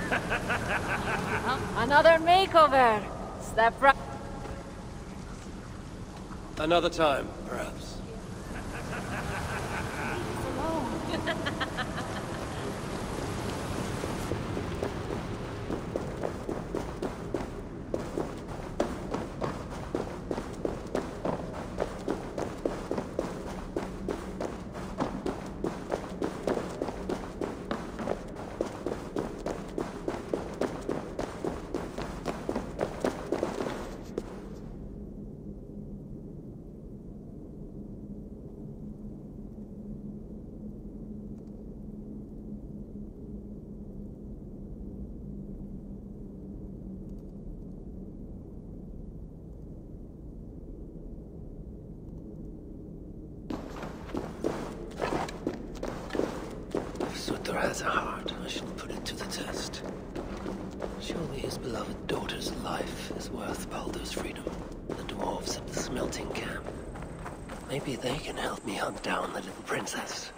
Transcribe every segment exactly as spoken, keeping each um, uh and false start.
Another makeover. Step right. Another time, perhaps. Has a heart. I should put it to the test. Surely his beloved daughter's life is worth Baldur's freedom. The dwarves at the smelting camp. Maybe they can help me hunt down the little princess.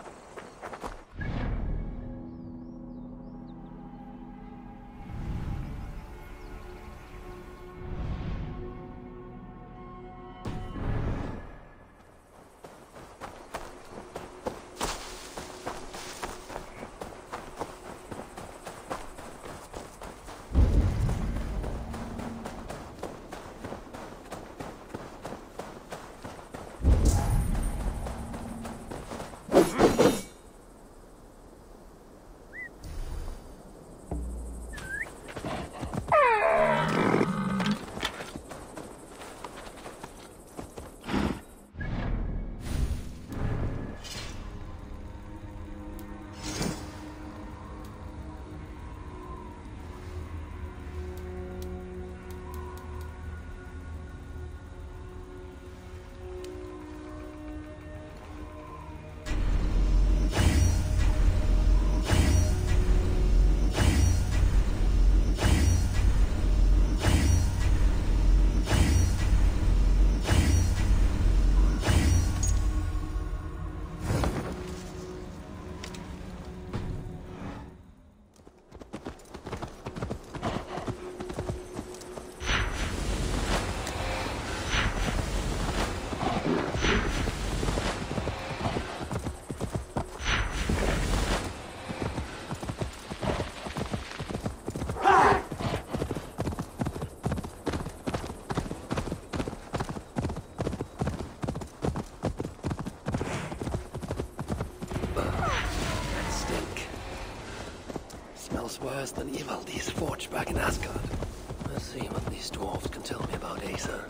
Worse than Ivaldi's forge back in Asgard. Let's see what these dwarves can tell me about Acer.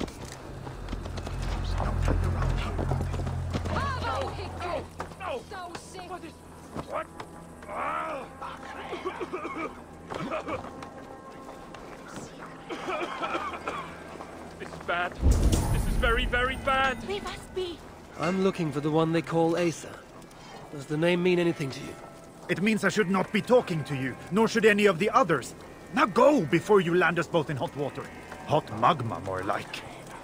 Don't fight around here. Oh, no! No! So sick! What is... What? Ah! This is bad. This is very, very bad. They must be. I'm looking for the one they call Acer. Does the name mean anything to you? It means I should not be talking to you, nor should any of the others. Now go, before you land us both in hot water. Hot magma, more like.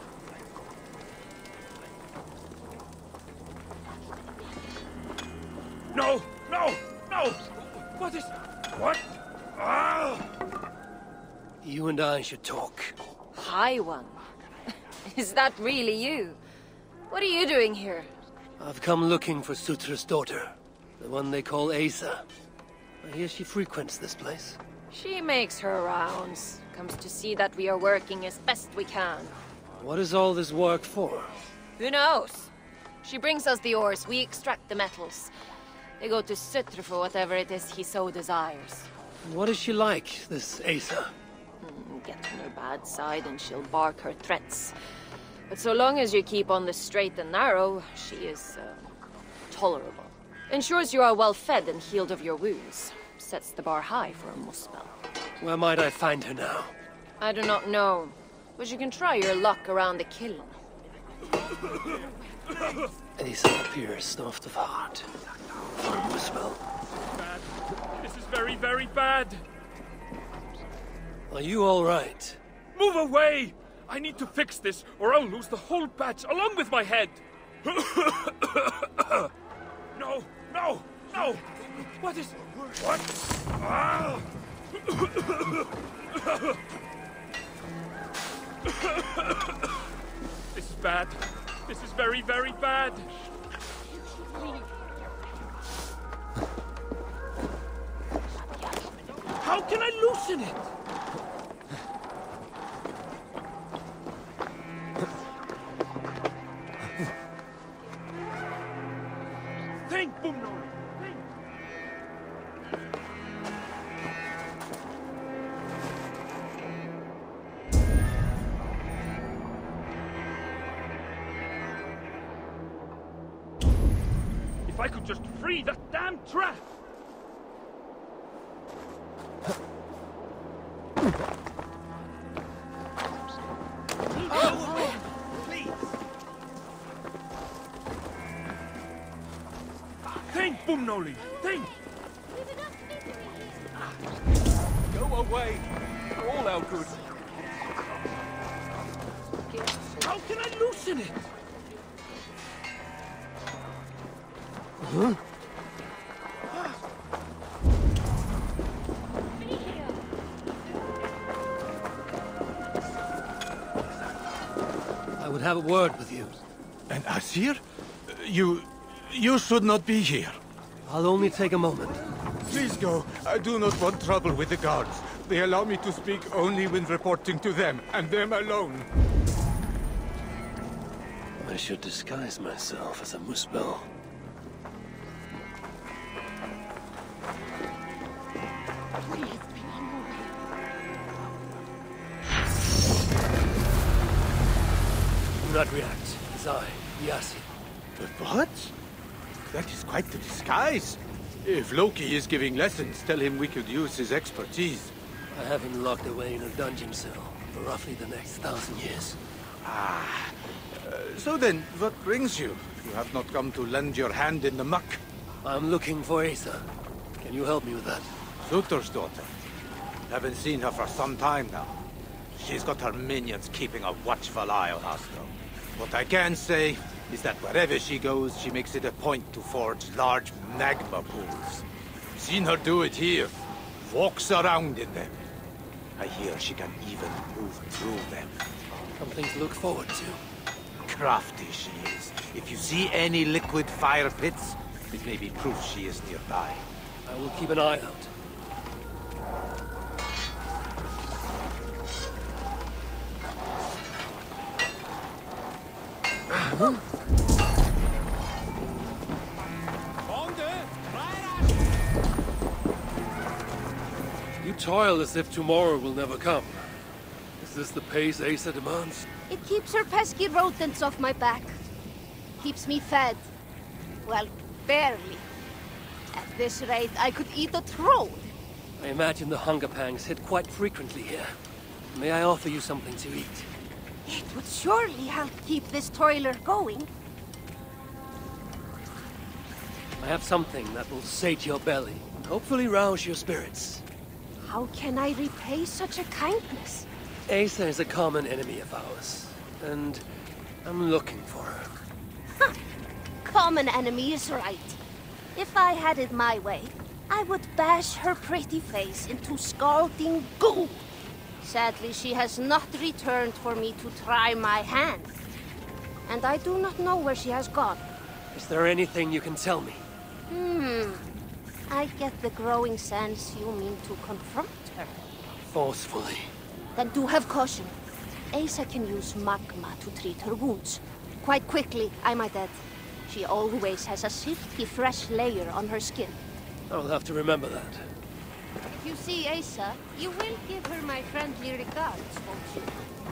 No! No! No! What is... What? Ah! You and I should talk. High One. Is that really you? What are you doing here? I've come looking for Sutra's daughter. The one they call Acer. I hear she frequents this place. She makes her rounds. Comes to see that we are working as best we can. What is all this work for? Who knows? She brings us the ores, we extract the metals. They go to Sutra for whatever it is he so desires. What is she like, this Acer? Mm, get on her bad side and she'll bark her threats. But so long as you keep on the straight and narrow, she is, uh, tolerable. Ensures you are well fed and healed of your wounds. Sets the bar high for a Muspel. Where might I find her now? I do not know, but you can try your luck around the kiln. Acer appears soft of heart. For a Muspel. Bad. This is very, very bad. Are you all right? Move away! I need to fix this, or I'll lose the whole batch along with my head. No, no, no! What is... What? Ah! This is bad. This is very, very bad. How can I loosen it? Think, Bumnor! Think! If I could just free that damn trap! Think, Bumnoli! Think! Go away, for all our good. How can I loosen it? Huh? I would have a word with you. And Asir? You... you should not be here. I'll only take a moment. Please go. I do not want trouble with the guards. They allow me to speak only when reporting to them, and them alone. I should disguise myself as a Muspel. Do not react. It's I, Yassi. But what? That is quite the disguise. If Loki is giving lessons, tell him we could use his expertise. I have him locked away in a dungeon cell for roughly the next thousand years. Ah. Uh, so then, what brings you? You have not come to lend your hand in the muck. I'm looking for Asa. Can you help me with that? Sutor's daughter. Haven't seen her for some time now. She's got her minions keeping a watchful eye on us, though. What I can say is that wherever she goes, she makes it a point to forge large magma pools. Seen her do it here. Walks around in them. I hear she can even move through them. Something to look forward to. Crafty she is. If you see any liquid fire pits, it may be proof she is nearby. I will keep an eye out. Huh? You toil as if tomorrow will never come. Is this the pace Asa demands? It keeps her pesky rodents off my back. Keeps me fed. Well, barely. At this rate, I could eat a troll. I imagine the hunger pangs hit quite frequently here. May I offer you something to eat? It would surely help keep this toiler going. I have something that will sate your belly, and hopefully rouse your spirits. How can I repay such a kindness? Asa is a common enemy of ours, and I'm looking for her. Huh. Common enemy is right. If I had it my way, I would bash her pretty face into scalding goo. Sadly, she has not returned for me to try my hand. And I do not know where she has gone. Is there anything you can tell me? Hmm. I get the growing sense you mean to confront her. Forcefully. Then do have caution. Asa can use magma to treat her wounds. Quite quickly, I might add. She always has a silky fresh layer on her skin. I'll have to remember that. If you see Asa, you will give her my friendly regards, won't you?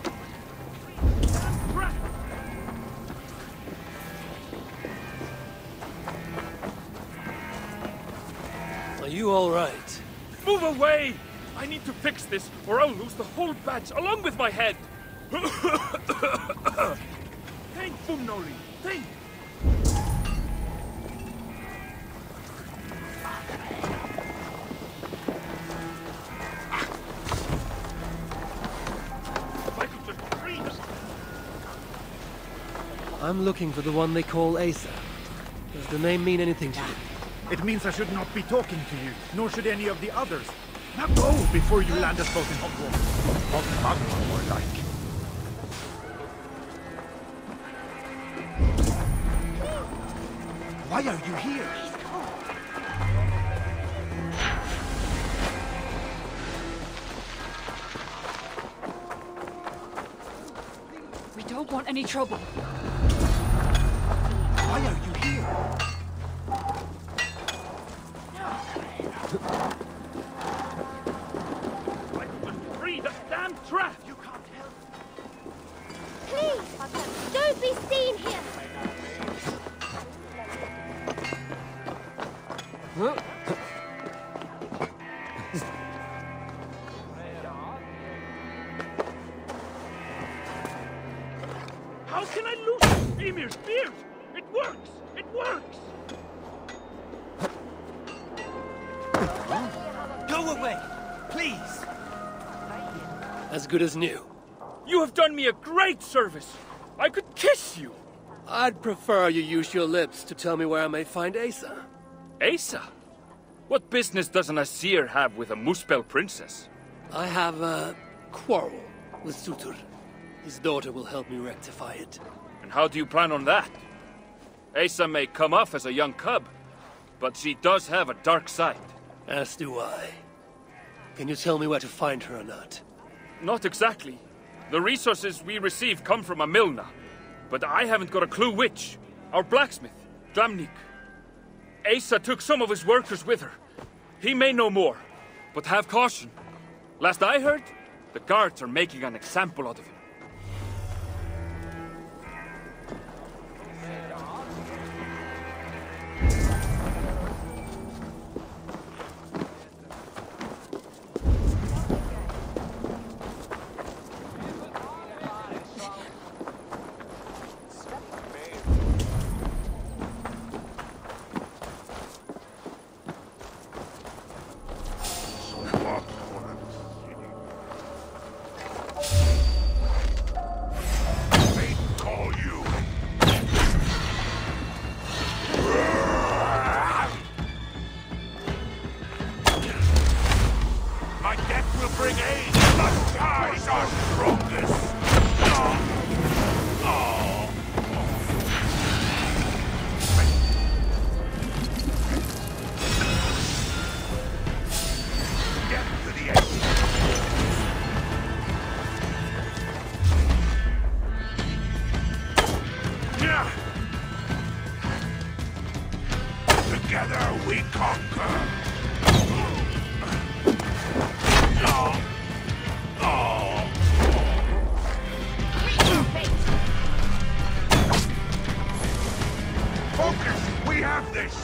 Are you all right? Move away! I need to fix this, or I'll lose the whole batch, along with my head! Think, Bumnoli! Think! If I could just breathe! I'm looking for the one they call Asa. Does the name mean anything to you? It means I should not be talking to you, nor should any of the others. Now go before you land us both in hot water. Hot magma, more like. Why are you here? We don't want any trouble. Why are you here? I couldn't free that damn trap! You can't help. Please, don't be seen here. How can I lose Emir's beard? It works! It works! Go away! Please! As good as new. You have done me a great service! I could kiss you! I'd prefer you use your lips to tell me where I may find Asa. Asa? What business does an Asir have with a Muspel princess? I have a quarrel with Surtur. His daughter will help me rectify it. And how do you plan on that? Asa may come off as a young cub, but she does have a dark side. As do I. Can you tell me where to find her or not? Not exactly. The resources we receive come from a Milna, but I haven't got a clue which. Our blacksmith, Dlamnik. Asa took some of his workers with her. He may know more, but have caution. Last I heard, the guards are making an example out of him. Together we conquer! Focus! We have this!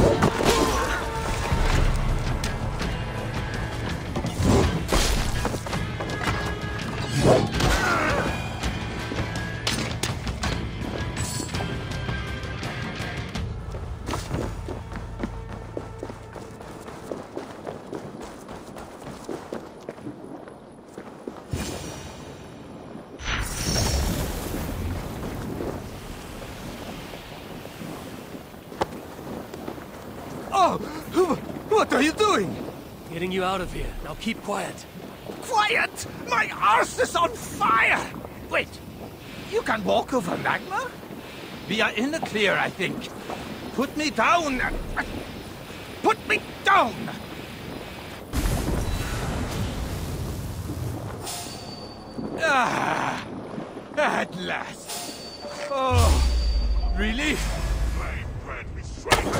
What are you doing? Getting you out of here. Now keep quiet. Quiet! My arse is on fire! Wait, you can walk over magma? We are in the clear, I think. Put me down! Put me down! Ah! At last! Oh, relief! Flame brand me straight!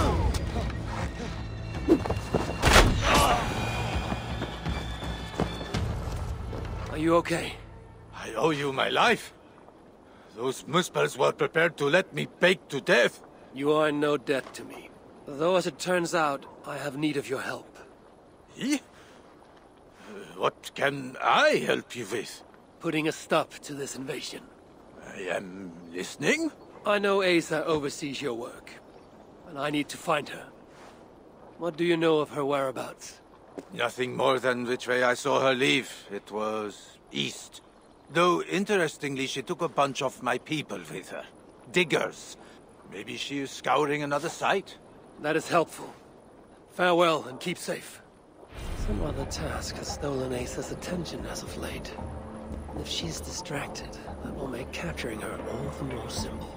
Are you okay? I owe you my life. Those Muspels were prepared to let me bake to death. You are in no debt to me. Though, as it turns out, I have need of your help. Eh? What can I help you with? Putting a stop to this invasion. I am listening. I know Asa oversees your work, and I need to find her. What do you know of her whereabouts? Nothing more than which way I saw her leave. It was east. Though, interestingly, she took a bunch of my people with her. Diggers. Maybe she is scouring another site. That is helpful. Farewell, and keep safe. Some other task has stolen Asa's attention as of late. And if she's distracted, that will make capturing her all the more simple.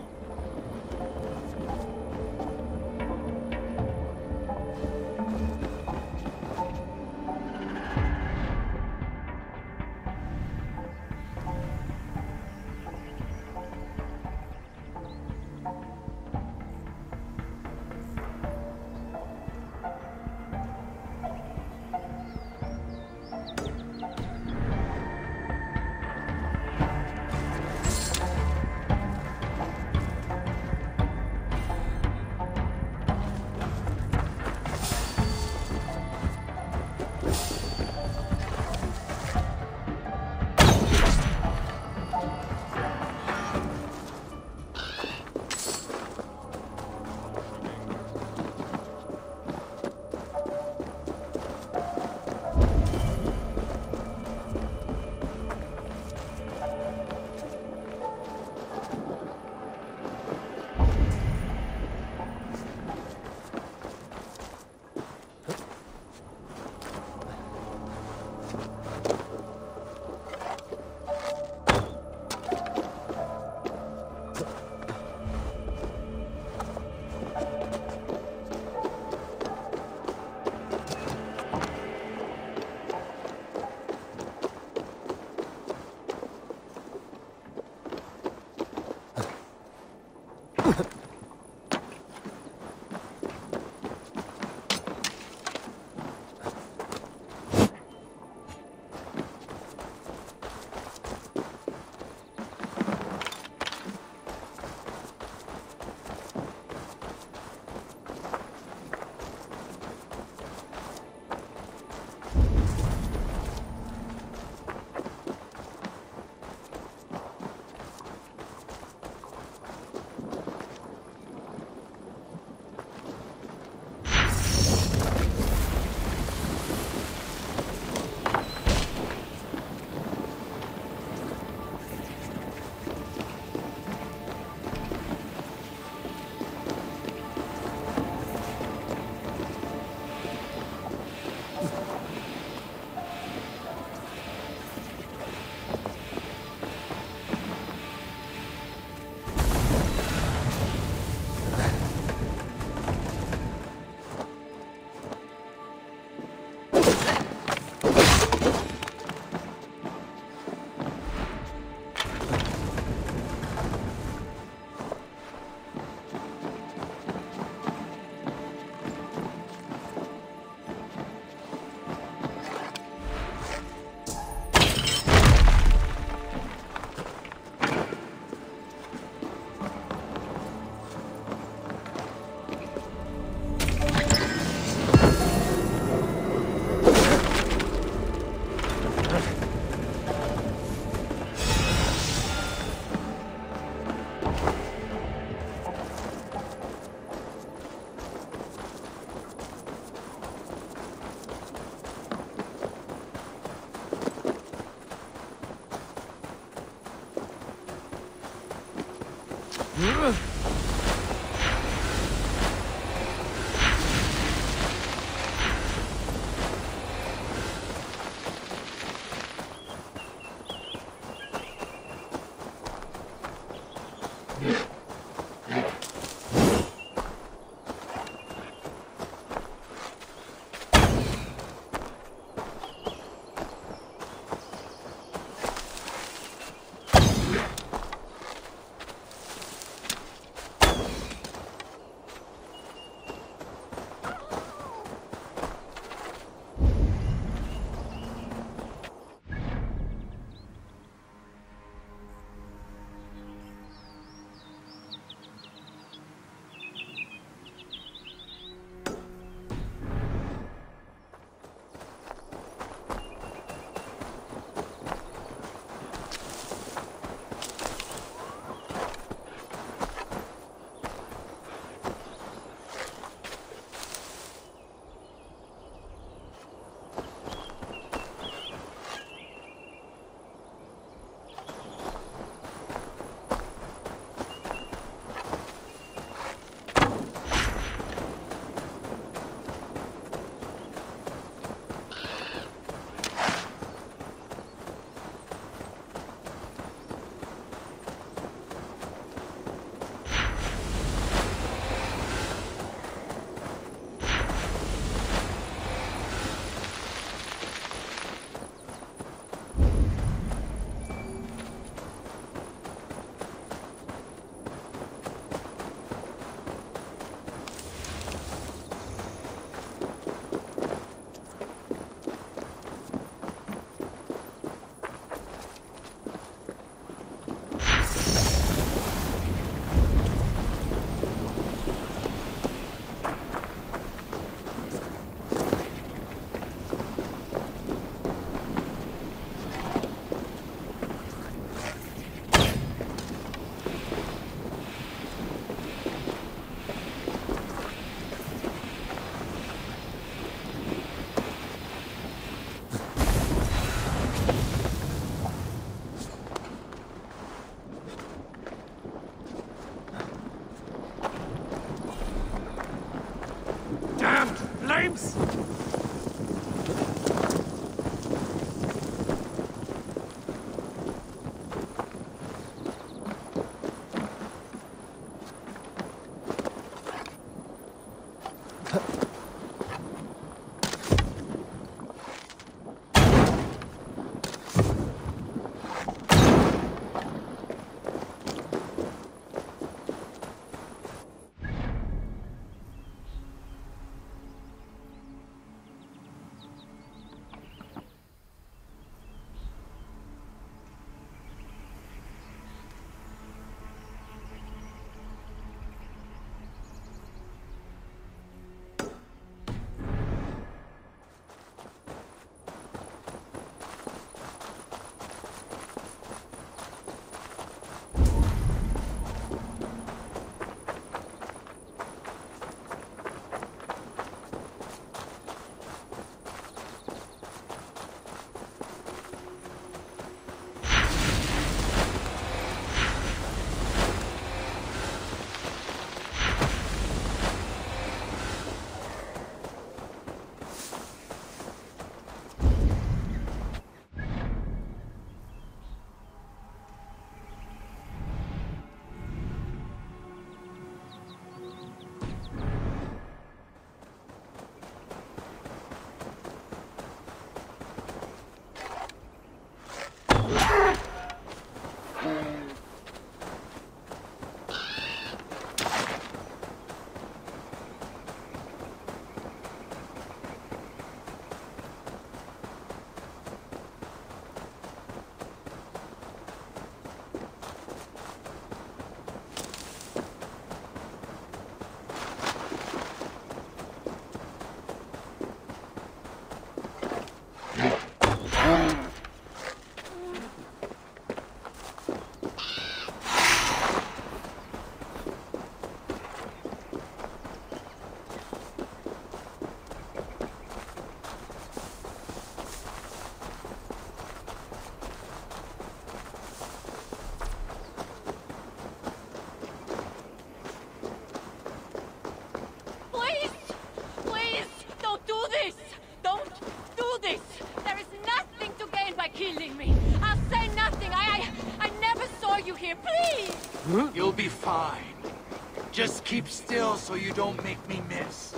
You'll be fine. Just keep still so you don't make me miss.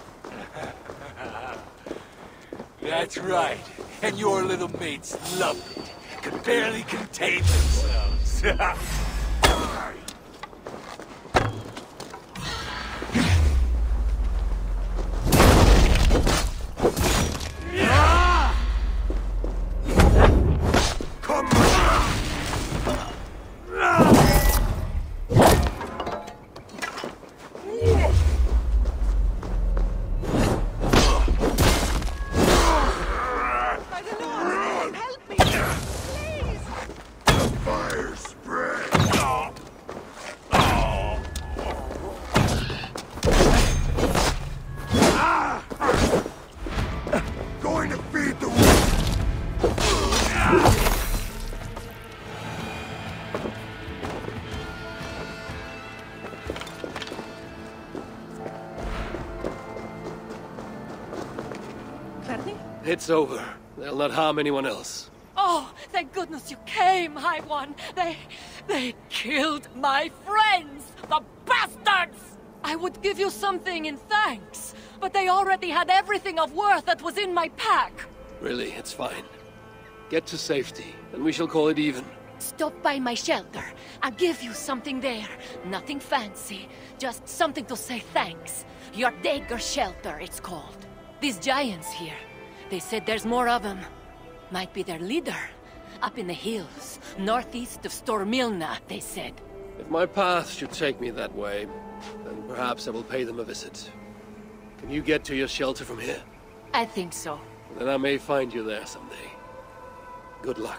That's right. And your little mates loved it. Could barely contain themselves. It's over. They'll not harm anyone else. Oh, thank goodness you came, High One. They... they killed my friends! The bastards! I would give you something in thanks, but they already had everything of worth that was in my pack. Really, it's fine. Get to safety, and we shall call it even. Stop by my shelter. I'll give you something there. Nothing fancy, just something to say thanks. Your dagger shelter, it's called. These giants here, they said there's more of them. Might be their leader. Up in the hills, northeast of Stormilna, they said. If my path should take me that way, then perhaps I will pay them a visit. Can you get to your shelter from here? I think so. Then I may find you there someday. Good luck.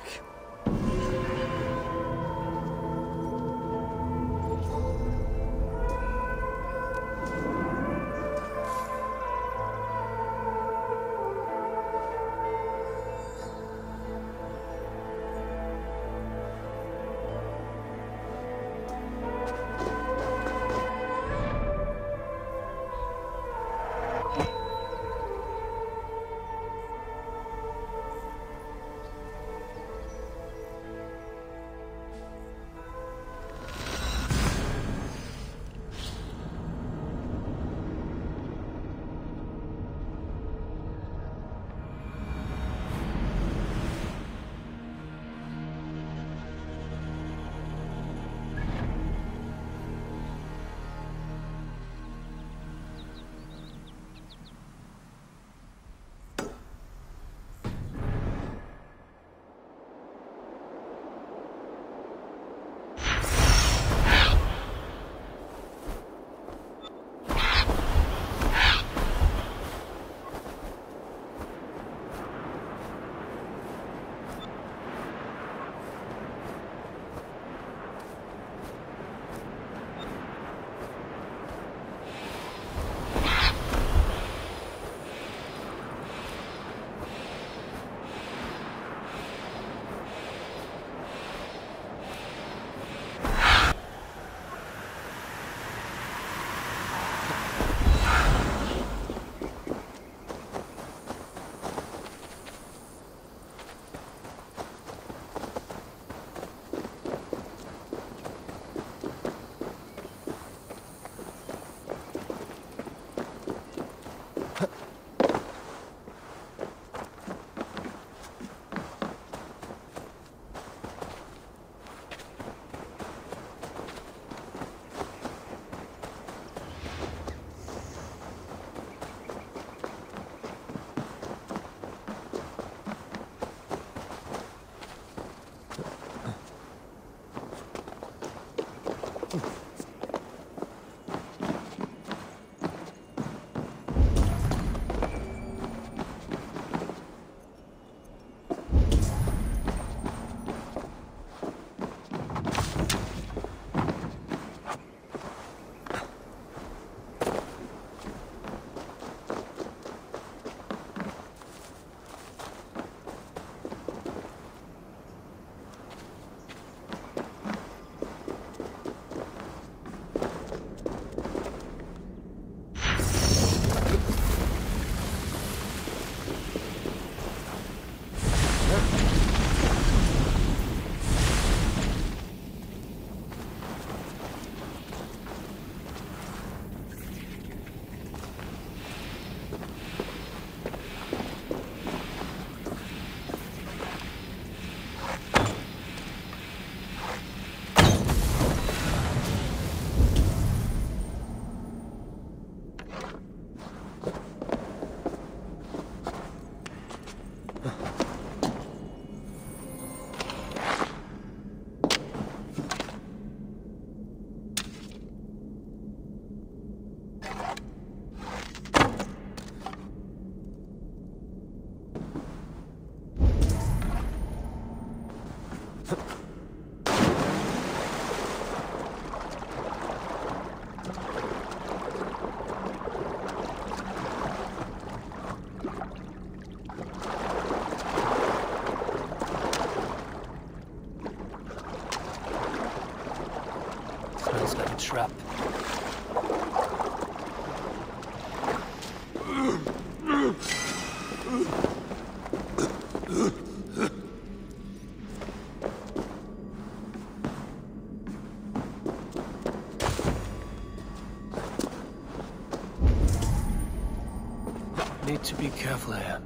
trap. Need to be careful here.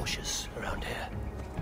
cautious around here.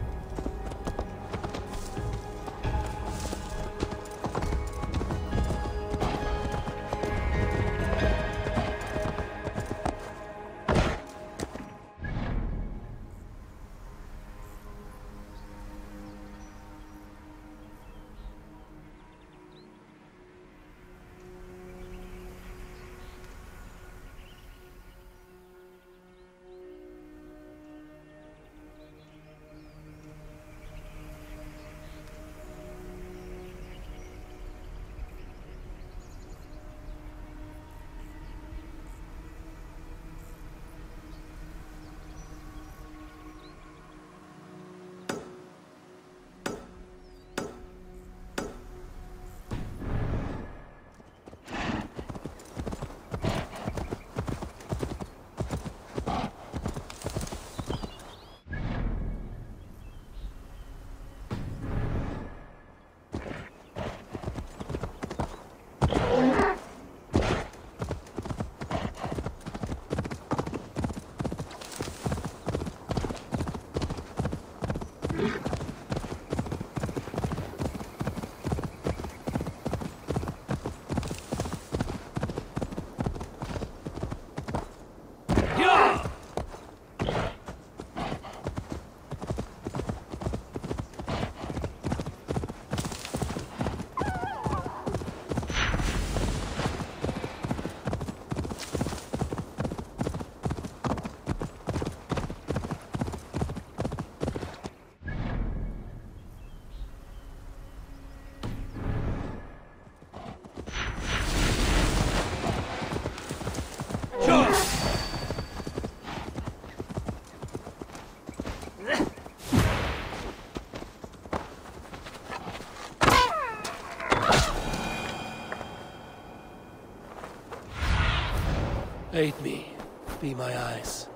Aid me. Be my eyes.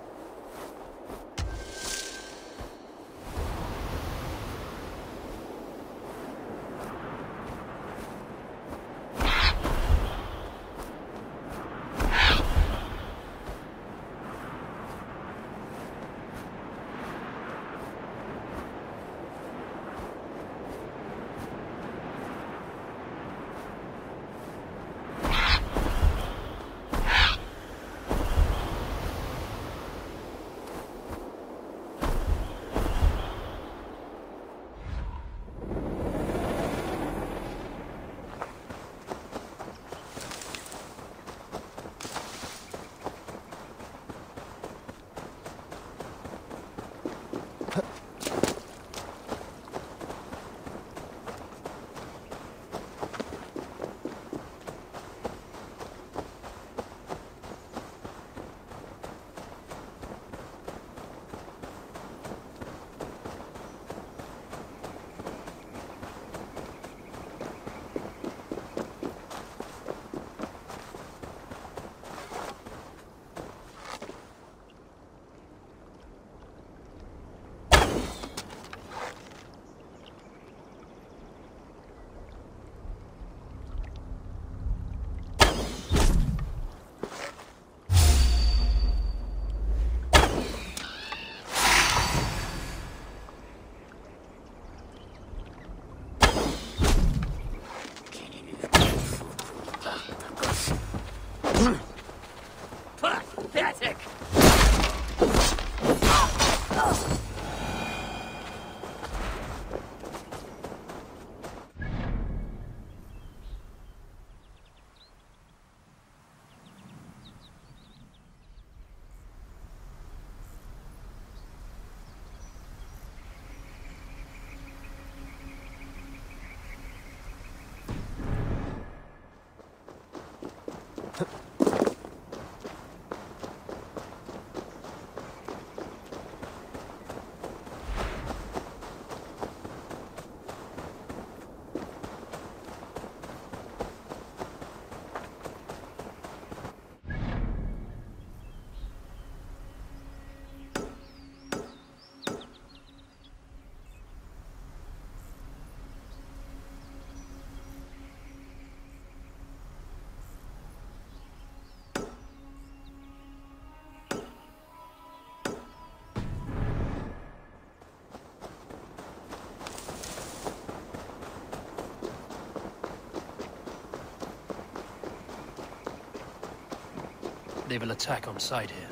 They will attack on sight here.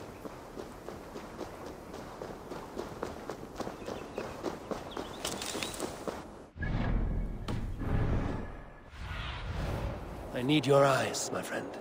I need your eyes, my friend.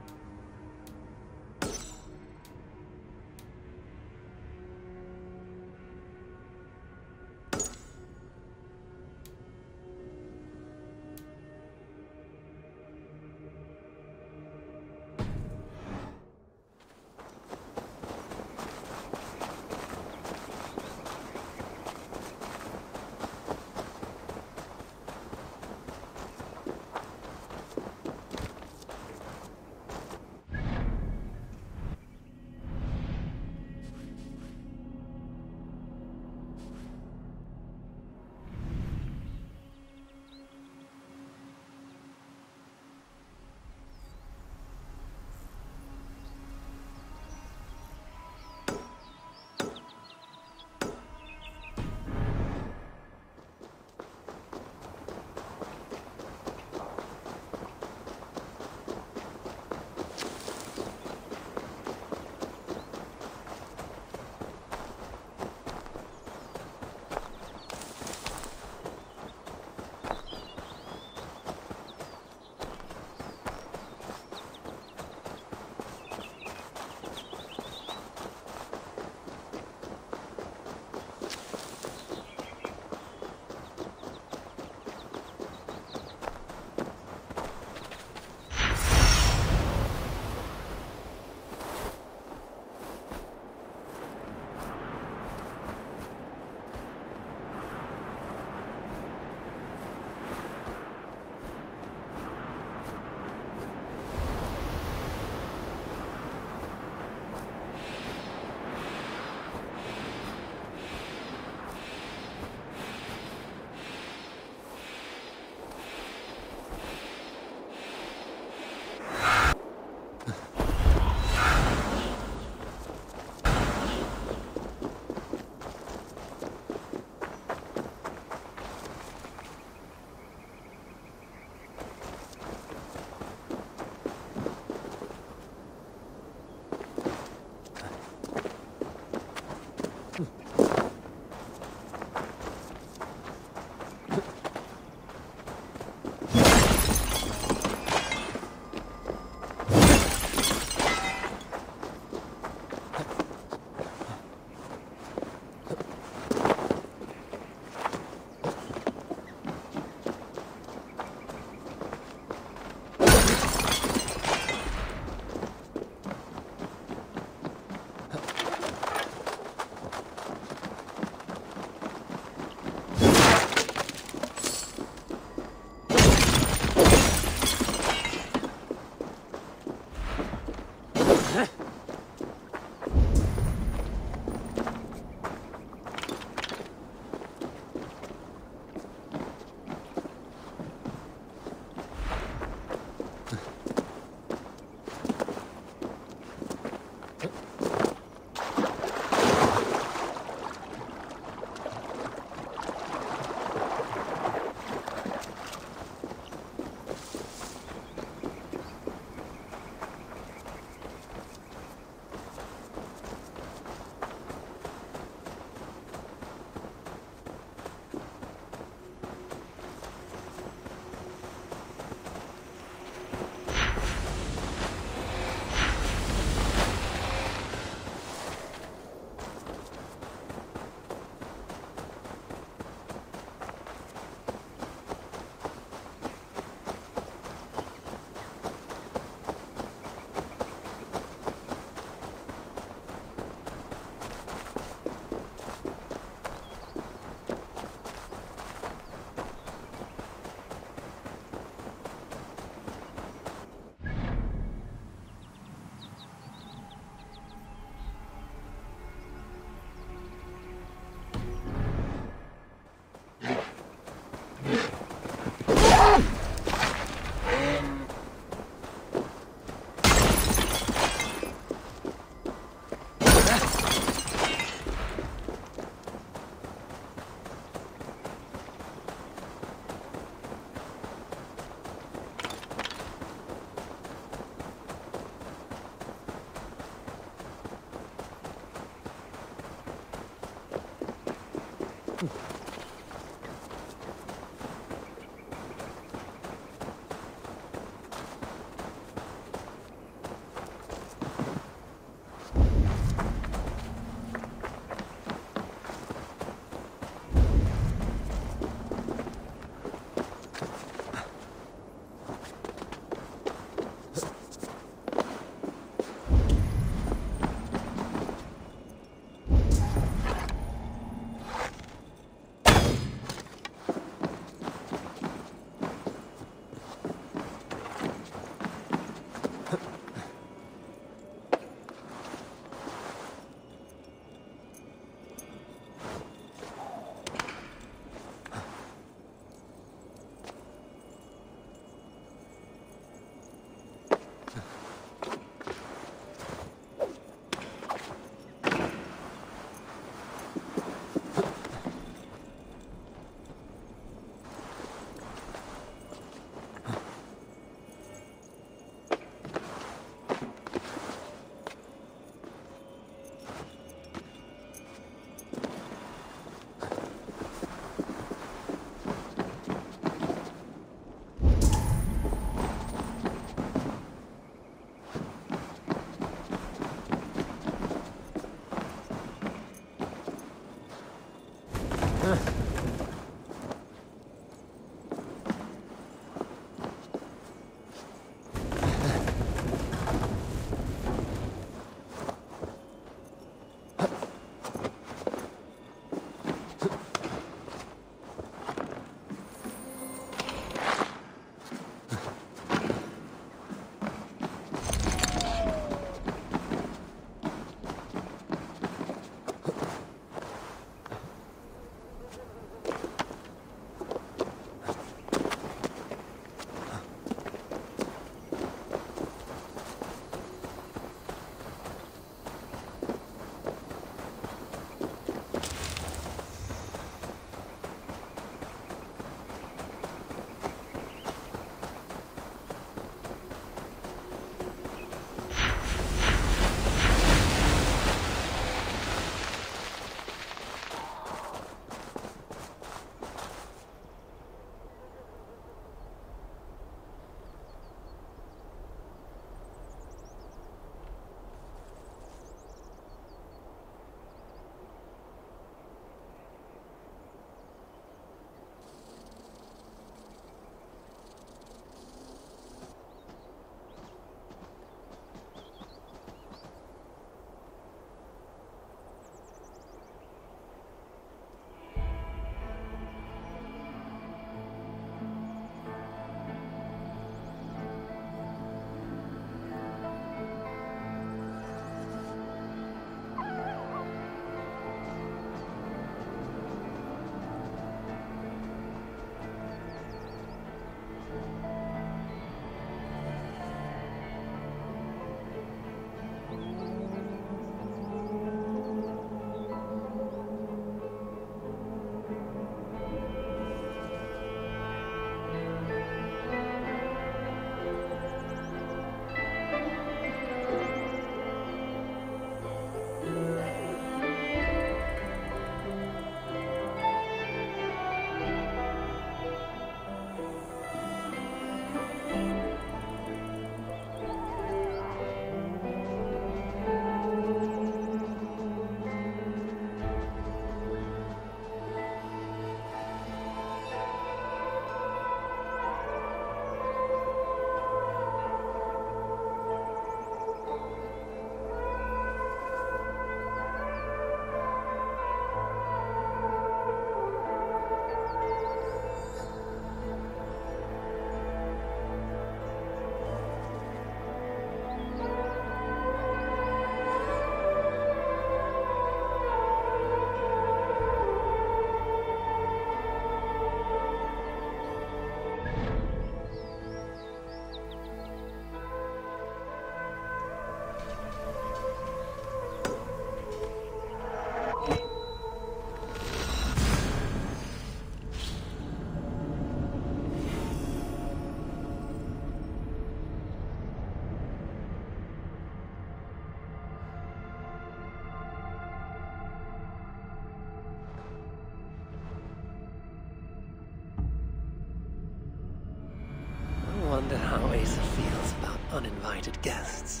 Tracer feels about uninvited guests.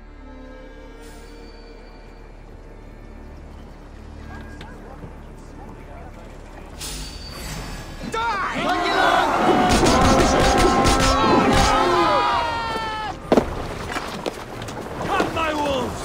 Have my wolves!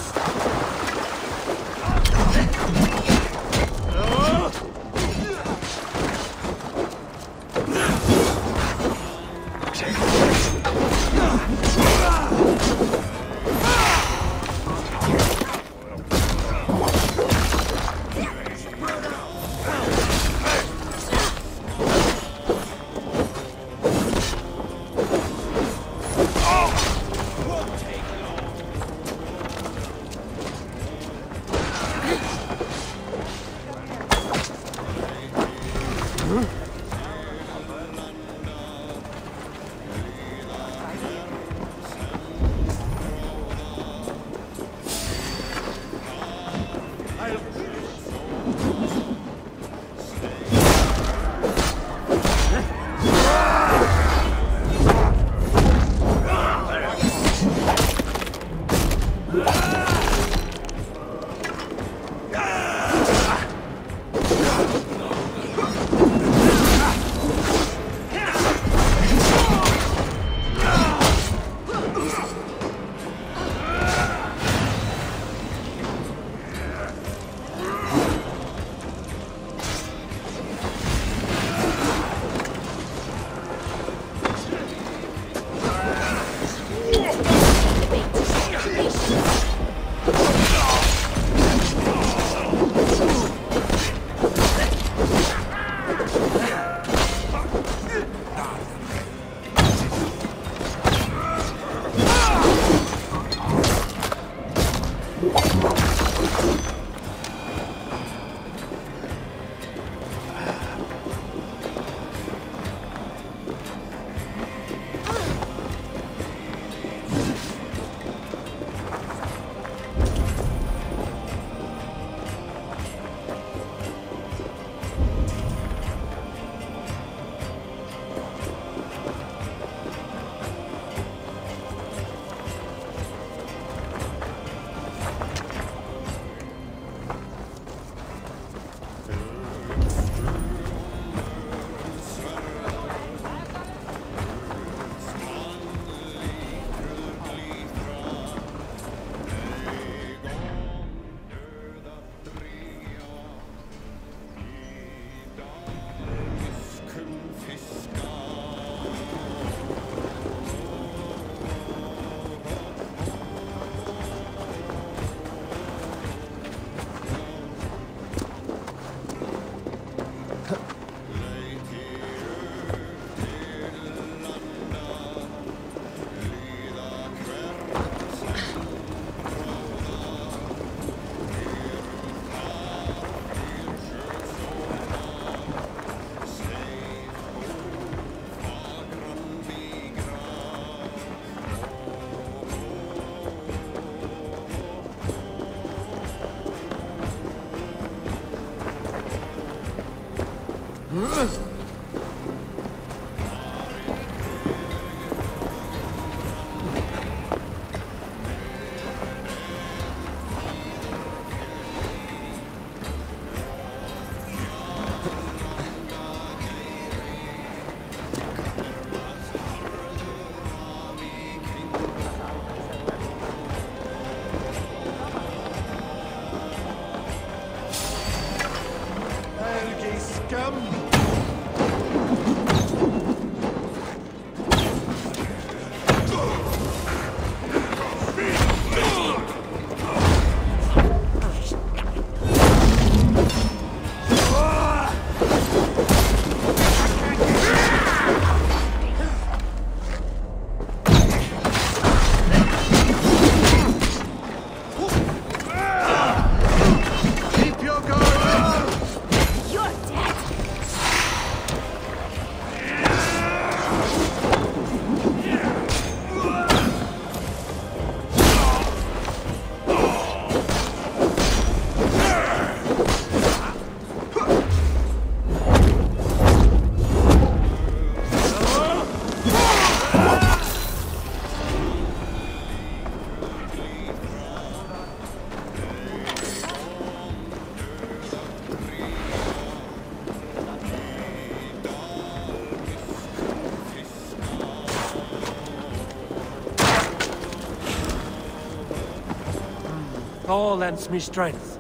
Thor lends me strength.